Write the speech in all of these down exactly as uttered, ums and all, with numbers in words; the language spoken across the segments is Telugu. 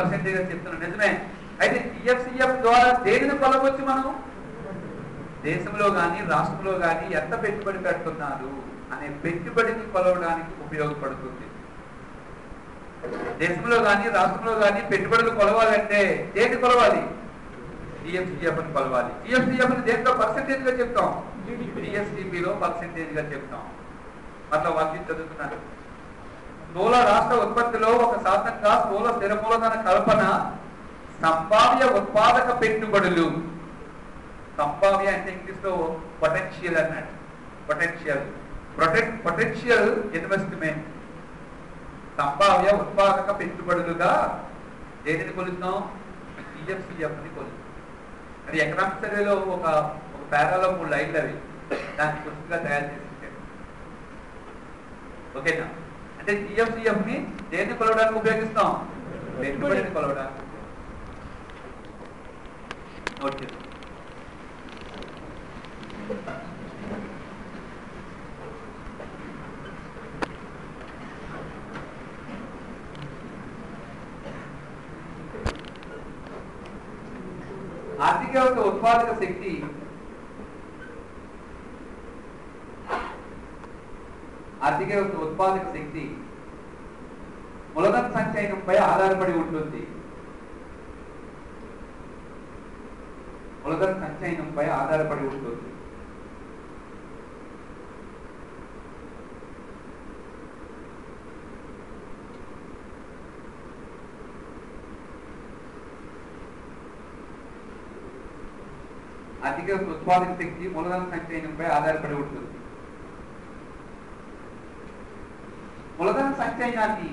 పర్సెంటేజ్ చెప్తున్నాను, నిజమే. అయితే టిఎఫ్సిఎఫ్ ద్వారా దేనిని కొలవచ్చు మనం? దేశంలో కానీ రాష్ట్రంలో కానీ ఎంత పెట్టుబడి పెడుతున్నారు అనే పెట్టుబడిని కొలవడానికి ఉపయోగపడుతుంది. దేశంలో కానీ రాష్ట్రంలో కానీ పెట్టుబడులు కొలవాలంటే దేన్ని కొలవాలి? టిఎఫ్సిఎఫ్ ని కొలవాలి. టిఎఫ్సిఎఫ్ ని దేంట్లో పర్సెంటేజ్ గా చెప్తాం? జిఎస్డిపిలో పర్సెంటేజ్ గా చెప్తాం. అట్లా వాక్యం చదువుతున్నాను. స్థూల రాష్ట్ర ఉత్పత్తిలో ఒక శాతంగా స్థూల స్థిర మూలధన కల్పన సంభావ్య ఉత్పాదక పెట్టుబడులు. సంభావ్య అంటే ఇంగ్లీష్ లో పొటెన్షియల్ అన్నట్టు. పొటెన్షియల్ ప్రొటెక్ట్ పొటెన్షియల్ ఇన్వెస్ట్మెంట్ సంభావ్య ఉత్పాదక పెట్టుబడులుగా దేనిని కొలుస్తాం? టిఎఫ్సిఎఫ్ ని కొలుస్తాం. అది ఎకనామిక్ సర్వేలో ఒక ఒక పేరాలో మూడు లైన్లు అవి దాన్ని పుస్తకంగా తయారు చేసి ఇచ్చాడు. ఓకేనా? అంటే టిఎఫ్సిఎఫ్ ని దేన్ని కొలవడానికి ఉపయోగిస్తాం? పెట్టుబడిని కొలవడానికి. నోట్ చేస్తాం. ఆర్థిక వ్యవస్థ ఉత్పాదక శక్తి ఆర్థిక వ్యవస్థ ఉత్పాదక శక్తి మూలధన సంచయనంపై ఆధారపడి ఉంటుంది. మూలధన సంచయనంపై ఆధారపడి ఉంటుంది. ఆర్థిక ఉత్పాదక శక్తి మూలధన సంచయనంపై ఆధారపడి ఉంటుంది. మూలధన సంచయనాన్ని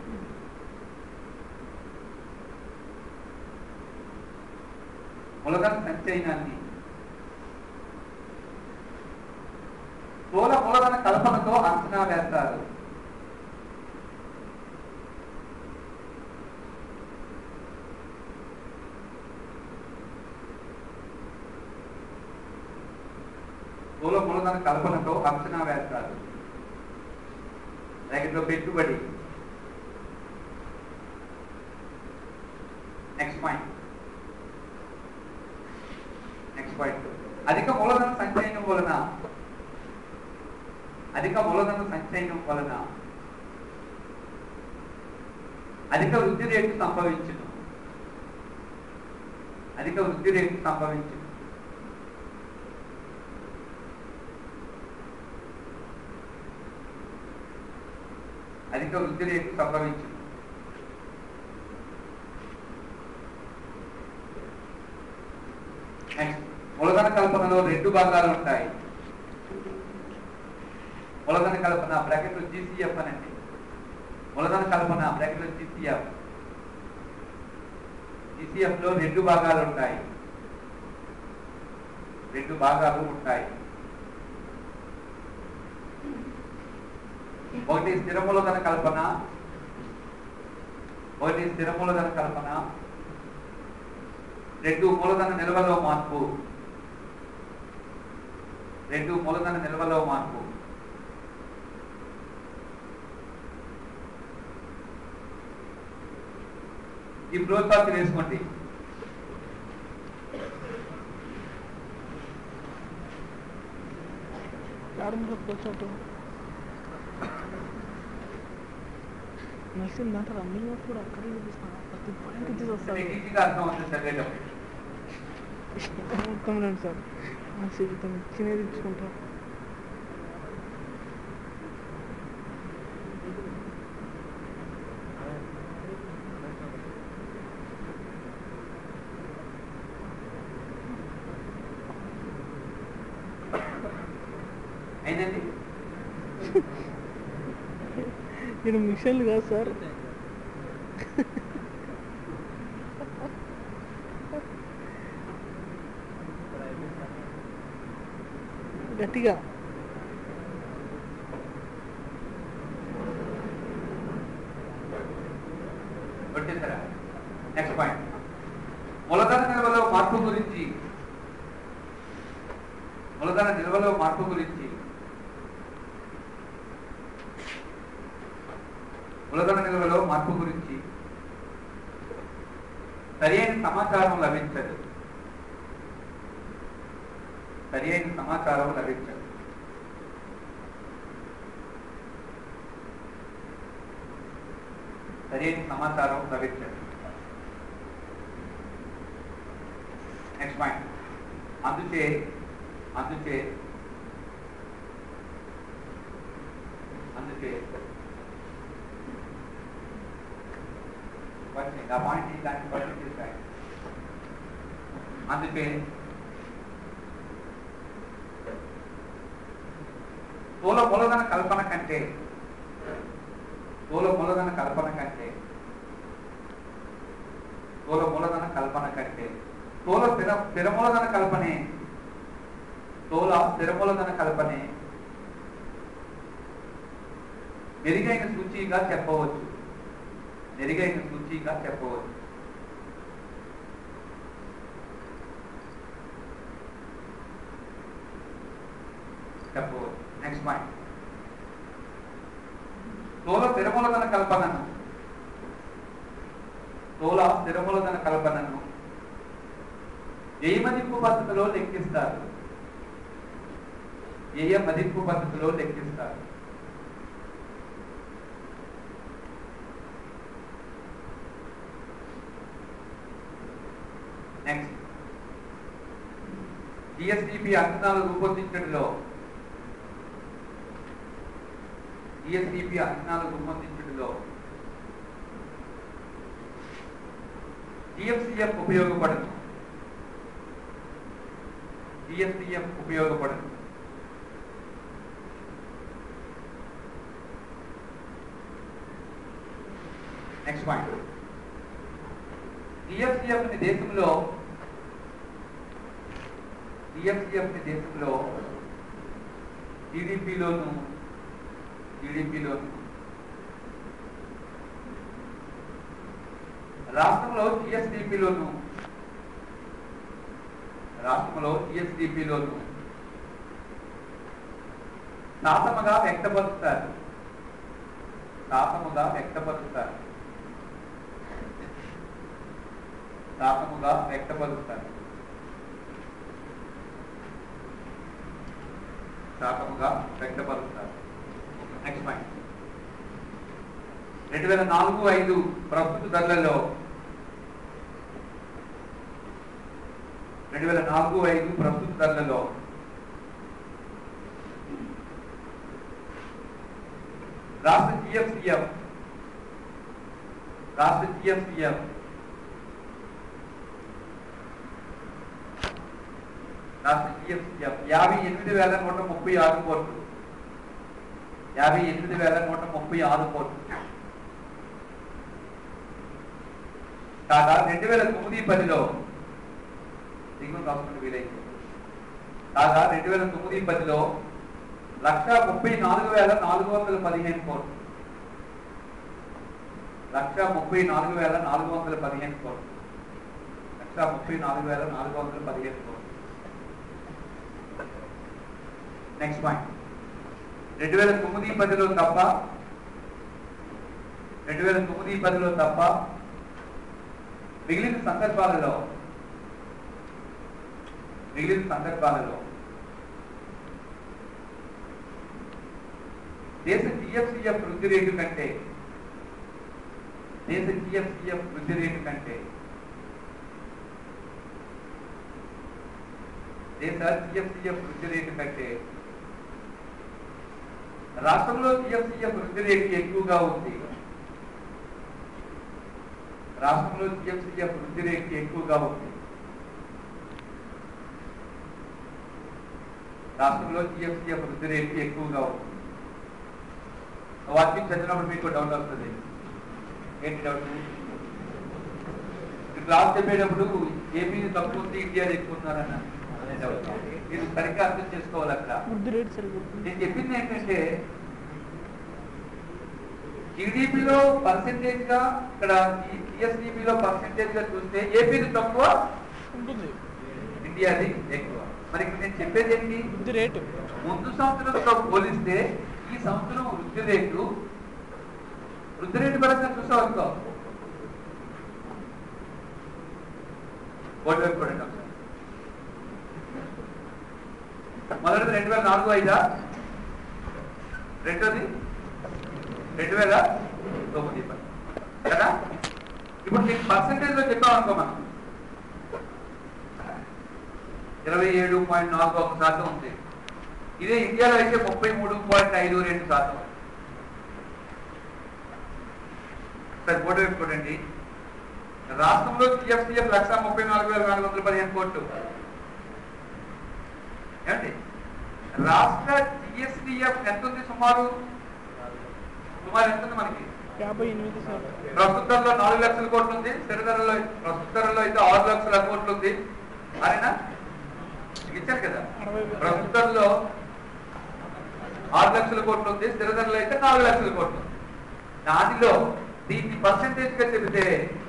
మూలధన సంచయనాన్ని స్థూల మూలధన కల్పనతో అంచనా వేస్తారు. స్థూల మూలధన కల్పనతో అంచనా వేస్తారు. బ్రాకెట్లో పెట్టుబడి. నెక్స్ట్ పాయింట్ నెక్స్ట్ పాయింట్ అధిక మూలధన సంచయనం వలన అధిక మూలధన సంచయనం వలన అధిక వృద్ధి రేటు సంభవించును. అధిక వృద్ధి రేటు సంభవించును. అధిక వృద్ధి రేటు సంభవించింది. నెక్స్ట్ మూలధన కల్పనలో రెండు భాగాలు ఉంటాయి. మూలధన కల్పన బ్రాకెట్లో జీసీఎఫ్ అనండి. మూలధన కల్పన బ్రాకెట్లో జీసీఎఫ్. జీసీఎఫ్ లో రెండు భాగాలు ఉంటాయి. రెండు భాగాలు ఉంటాయి. ఒకటి స్థిర మూలధన కల్పన ఒకటి స్థిర మూలధన కల్పన రెండు మూలధన నిల్వలో మార్పు రెండు మూలధన నిల్వలో మార్పు ఈ ప్రోత్సాహం వేసుకోండి. నర్సింగ్ దాంట్లో రన్నింగ్ కూడా అక్కడే చూపిస్తాను. ప్రతి పాయింట్ ఇచ్చేసి వస్తాను. మొత్తం రండి సార్. జీవితం ఇచ్చినది ఇచ్చుకుంటా. అయిందండి. నేను మిషన్లు కాదు సార్. గట్టిగా నెక్స్ట్ పాయింట్ మూలధన నిల్వలో మార్పు గురించి మూలధన నిల్వలో మార్పు గురించి మూలధన నిల్వలో మార్పు గురించి సరి అయిన సమాచారం లభించదు సరి అయిన సమాచారం లభించదు సరి అయిన సమాచారం లభించదు నెక్స్ట్ పాయింట్ అందుచే అందుచే అందుకే ఆ పాయింట్ దానికి పర్సెంటేజ్ రాయండి అందుకే స్థూల మూలధన కల్పన కంటే స్థూల మూలధన కల్పన కంటే స్థూల మూలధన కల్పన కంటే స్థూల స్థిర స్థిర మూలధన కల్పనే స్థూల స్థిర మూలధన కల్పనే మెరుగైన సూచిగా చెప్పవచ్చు మెరుగైన సూచిగా చెప్పవచ్చు చెప్పవచ్చు నెక్స్ట్ పాయింట్ స్థూల స్థిరమూలధన కల్పనను స్థూల స్థిరమూలధన కల్పనను ఏ మదింపు పద్ధతిలో లెక్కిస్తారు ఏ మదింపు పద్ధతిలో లెక్కిస్తారు నెక్స్ట్ జిఎస్డిపి అంచనాలు రూపొందించడంలో జిఎస్డిపి అంచనాలు రూపొందించడంలో జిఎఫ్సిఎఫ్ ఉపయోగపడదు జిఎస్డిఎఫ్ ఉపయోగపడదు నెక్స్ట్ పాయింట్ జిఎఫ్సిఎఫ్ ని దేశంలో జిఎఫ్సిఎఫ్ ని దేశంలో జిడిపిలోను జిడిపిలోను రాష్ట్రంలో జిఎస్డిపిలోను రాష్ట్రంలో జిఎస్డిపిలోను శాతముగా వ్యక్తపరుస్తారు శాతముగా వ్యక్తపరుస్తారు శాతముగా వ్యక్తపరుస్తారు శాతముగా వ్యక్తపరుస్తారు నెక్స్ట్ పాయింట్ రెండు వేల నాలుగు ఐదు ప్రస్తుత ధరలలో రెండు వేల నాలుగు ఐదు ప్రస్తుత ధరలలో రాష్ట్ర జిఎఫ్సిఎఫ్ రాష్ట్ర జిఎఫ్సిఎఫ్ రాష్ట్ర జిఎఫ్సిఎఫ్ యాభై ఎనిమిది వేల నూట ముప్పై ఆరు కోట్లు యాభై ఎనిమిది వేల నూట ముప్పై ఆరు కోట్లు కాగా రెండు వేల తొమ్మిది పదిలో దిగులు రాసుకుంటూ వీలైతే కాగా రెండు వేల తొమ్మిది పదిలో లక్ష ముప్పై నాలుగు వేల నాలుగు వందల పదిహేను కోట్లు లక్ష ముప్పై నాలుగు వేల నాలుగు వందల పదిహేను కోట్లు లక్ష ముప్పై నాలుగు వేల నాలుగు వందల పదిహేను కోట్లు నెక్స్ట్ పాయింట్ రెండు వేల తొమ్మిది పదిలో తప్ప రెండు వేల తొమ్మిది పదిలో తప్ప మిగిలిన సందర్భాలలో మిగిలిన సందర్భాలలో దేశ జిఎఫ్సిఎఫ్ వృద్ధి రేటు కంటే దేశ జిఎఫ్సిఎఫ్ వృద్ధి రేటు కంటే దేశ జిఎఫ్సిఎఫ్ వృద్ధి రేటు కంటే రాష్ట్రంలో జిఎఫ్సిఎఫ్ వృద్ధి రేటు ఎక్కువగా ఉంది రాష్ట్రంలో జిఎఫ్సిఎఫ్ వృద్ధి రేటు ఎక్కువగా ఉంది రాష్ట్రంలో జిఎఫ్సిఎఫ్ వృద్ధి రేటు ఎక్కువగా ఉంది వాటిని చదివినప్పుడు మీకు డౌట్ వస్తుంది ఏంటి డౌట్ క్లాస్ చెప్పేటప్పుడు ఏపీ తక్కువ ఉంది ఇండియా ఎక్కువ ఉన్నారన్న అనే డౌట్ మీరు సరిగ్గా అర్థం చేసుకోవాలి అక్కడ నేను చెప్పింది ఏంటంటే జీడిపిలో పర్సెంటేజ్ గా ఇక్కడ జిఎస్డిపిలో పర్సెంటేజ్ గా చూస్తే ఏపీది తక్కువ ఉంటుంది ఇండియాది ఎక్కువ మరి ఇక్కడ నేను చెప్పేది ఏంటి వృద్ధి రేటు ముందు సంవత్సరంతో పోలిస్తే ఈ సంవత్సరం వృద్ధి రేటు వృద్ధి రేటు పరంగా చూసావు బోర్డు వైపు చూడండి ఒకసారి. మొదటిది రెండు వేల నాలుగు ఐదా, రెండోది రెండు వేల తొమ్మిది పది కదా. ఇప్పుడు నీకు పర్సెంటేజ్ లో చెప్పాం అనుకో, మనం ఇరవై ఏడు పాయింట్ నాలుగు ఒక శాతం ఉంది. ఇదే ఇండియాలో అయితే ముప్పై మూడు పాయింట్ ఐదు రెండు శాతం. సరే బోర్డు వైపు చూడండి. రాష్ట్రంలో జిఎఫ్సిఎఫ్ లక్ష ముప్పై నాలుగు వేల నాలుగు వందల పదిహేను కోట్లు. ఏమండి రాష్ట్ర జిఎస్టిఎఫ్ ఎంత ఉంది? సుమారు సుమారు ఎంత ఉంది మనకి? యాభై ఎనిమిది ప్రస్తుతంలో నాలుగు లక్షల కోట్లు ఉంది. స్థిరధరలో ప్రస్తుతంలో అయితే ఆరు లక్షల కోట్లు ఉంది. అరేనా ఇచ్చారు కదా. ప్రస్తుతంలో ఆరు లక్షల కోట్లు ఉంది, స్థిరధరలో అయితే నాలుగు లక్షల కోట్లు ఉంది. దానిలో దీన్ని పర్సెంటేజ్ గా చెబితే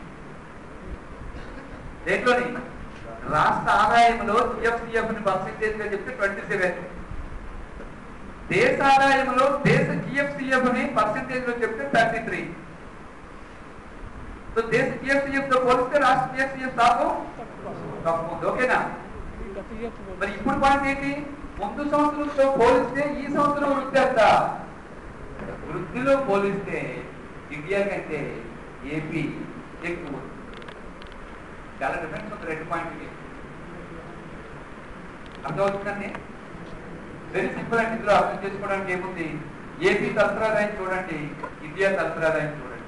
దేంట్లోని రాష్ట్ర ఆదాయంలో జిఎఫ్సిఎఫ్ ని పర్సెంటేజ్ గా చెప్తే ట్వంటీ సెవెన్. దేశ ఆదాయంలో దేశ జిఎఫ్సిఎఫ్ ని పర్సెంటేజ్ లో చెప్తే థర్టీ త్రీ. సో దేశ జిఎఫ్సిఎఫ్ తో పోలిస్తే రాష్ట్ర జిఎఫ్సిఎఫ్ శాతం తక్కువ ఉంది. ఓకేనా? మరి ఇప్పుడు పాయింట్ ఏంటి? ముందు సంవత్సరంతో పోలిస్తే ఈ సంవత్సరం వృద్ధి ఎంత? వృద్ధిలో పోలిస్తే ఇండియా కంటే ఏపీ ఎక్కువ. చాలా డిఫరెన్స్ ఉంది రెండు పాయింట్కి. అర్థమవుతుందండి? వెరీ సింపుల్ అండి. ఇందులో అర్థం చేసుకోవడానికి ఏముంది? ఏపీ తలసరాదాయం చూడండి, ఇండియా తలసరాదాయం చూడండి.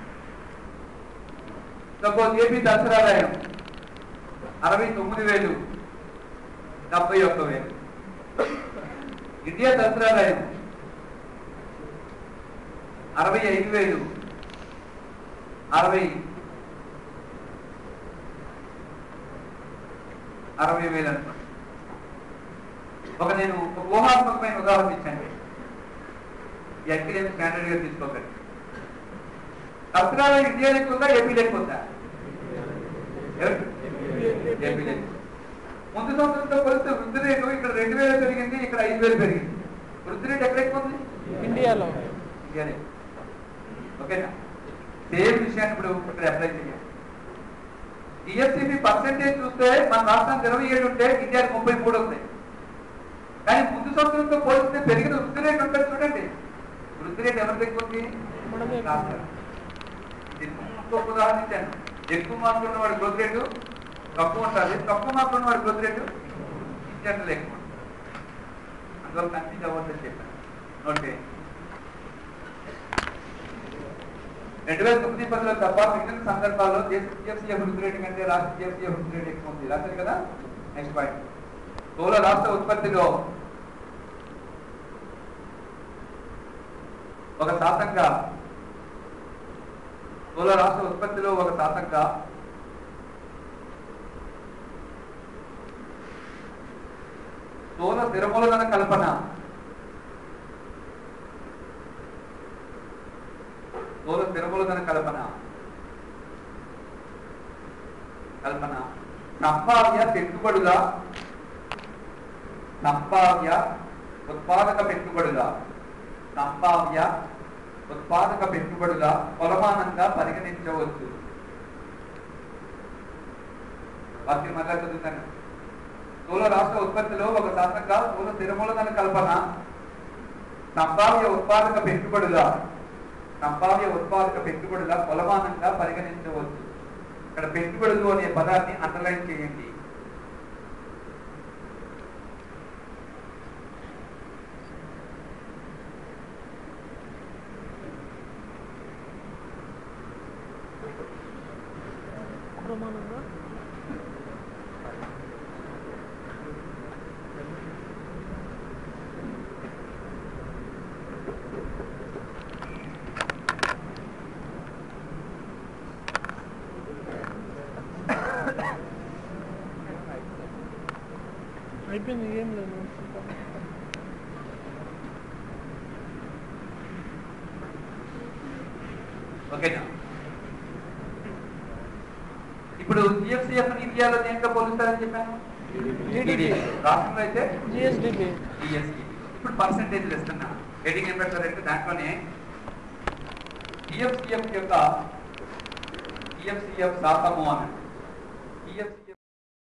సపోజ్ ఏపీ తలసరాదాయం అరవై తొమ్మిది వేలు డెబ్బై ఒక్క వేలు. ఇండియా తలసరాదాయం అరవై ఐదు వేలు అరవై అరవై వేలు అనుకోండి. ఒక నేను ఒక ఊహాత్మకమైన ఉదాహరణ ఇచ్చాను. ఈ అక్కడేమి స్టాండర్డ్ గా తీసుకోకండి. తలసరాదాయం ఇండియా లేకుందా ఏపీ లేకుందా? ఏపీ లేదు. ముందు సంవత్సరంతో పోలిస్తే వృద్ధి రేటు ఇక్కడ రెండు వేలు పెరిగింది, ఇక్కడ ఐదు వేలు పెరిగింది. వృద్ధి రేటు ఎక్కడ ఎక్కువ ఉంది? ఇండియాలో. ఇండియానే. ఓకేనా? సేమ్ విషయాన్ని ఇప్పుడు ఇక్కడ అప్లై చేయాలి. జిఎస్టిపి పర్సెంటేజ్ చూస్తే మన రాష్ట్రానికి ఇరవై ఏడు ఉంటే ఇండియాకి ముప్పై మూడు ఉంది. కానీ ముందు సంవత్సరంతో పోలిస్తే పెరిగిన వృద్ధి రేటు ఉంటుంది చూడండి. వృద్ధి రేటు ఎవరికి ఎక్కువ ఉంది? ఇంకొక ఉదాహరణ ఇచ్చాను. ఎక్కువ మార్కులు ఉన్న వాడి గ్రోత్ రేటు తక్కువ ఉంటుంది, తక్కువ మార్కులు ఉన్న వాడి గ్రోత్ రేటు ఇండియాలో ఎక్కువ ఉంటుంది. అందువల్ల కన్ఫ్యూజ్ అవ్వద్దని చెప్పాను. నోట్ చేయండి. రెండు వేల తొమ్మిది పదిలో తప్ప మిగిలిన సందర్భాల్లో దేశ జిఎఫ్సిఎఫ్ వృద్ధి రేటు కంటే రాష్ట్ర జిఎఫ్సిఎఫ్ వృద్ధి రేటు ఎక్కువ ఉంది. రాశారు కదా. Next point. స్థూల రాష్ట్ర ఉత్పత్తిలో ఒక శాతంగా స్థూల రాష్ట్ర ఉత్పత్తిలో ఒక శాతంగా స్థూల స్థిరమూలధన కల్పన స్థూల స్థిరమూలధన కల్పన కల్పన సంభావ్య పెట్టుబడుల సంభావ్య ఉత్పాదక పెట్టుబడుల సంభావ్య ఉత్పాదక పెట్టుబడుల కొలమానంగా పరిగణించవచ్చు. వాటిని మళ్ళా చదువుతాను. స్థూల రాష్ట్ర ఉత్పత్తిలో ఒక శాతంగా స్థూల స్థిరమూలధన కల్పన సంభావ్య ఉత్పాదక పెట్టుబడుల సంభావ్య ఉత్పాదక పెట్టుబడుల కొలమానంగా పరిగణించవచ్చు. ఇక్కడ పెట్టుబడులు అనే పదాన్ని అండర్లైన్ చేయండి. ప్రమాణంగా అయిపోయింది. ఏం లేదు. ఓకేనా? ఇప్పుడు జిఎఫ్సిఎఫ్ ఇండియాలో దేంట్లో పోలుస్తారని చెప్పాను? రాష్ట్రంలో అయితే జిఎస్డిపి. జిఎస్డిపి. ఇప్పుడు పర్సెంటేజ్ ఇస్తున్నా. హెడింగ్ ఏం పెడతారంటే దాంట్లోనే జిఎఫ్సిఎఫ్ యొక్క జిఎఫ్సిఎఫ్ శాతము అన్నట్టు.